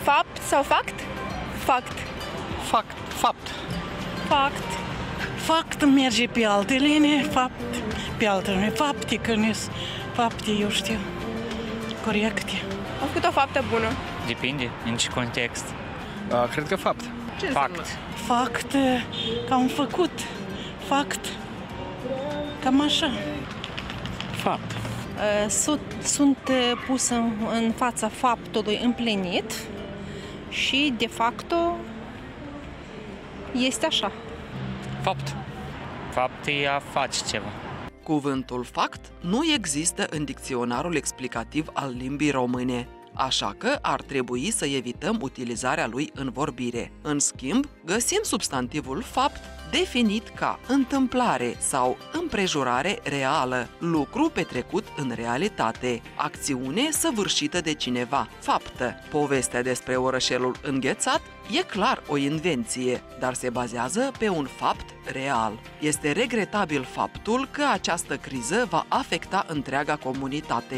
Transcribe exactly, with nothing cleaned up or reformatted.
Fapt sau fact? Fact. Fact. Fapt. Fact. Fact merge pe alte linie, fapt pe alte linie. Fapte, că nu fapte, eu știu, corecte. Am făcut o faptă bună. Depinde, în ce context. Uh, cred că fapt. Ce Fact. înseamnă? Fact, că am făcut. Fact. Cam așa. Fapt. Sunt, sunt pusă în fața faptului împlinit și, de facto, este așa. Fapt. Fapt e a face ceva. Cuvântul fact nu există în dicționarul explicativ al limbii române, așa că ar trebui să evităm utilizarea lui în vorbire. În schimb, găsim substantivul fapt definit ca întâmplare sau împrejurare reală, lucru petrecut în realitate, acțiune săvârșită de cineva, faptă. Povestea despre orășelul înghețat e clar o invenție, dar se bazează pe un fapt real. Este regretabil faptul că această criză va afecta întreaga comunitate.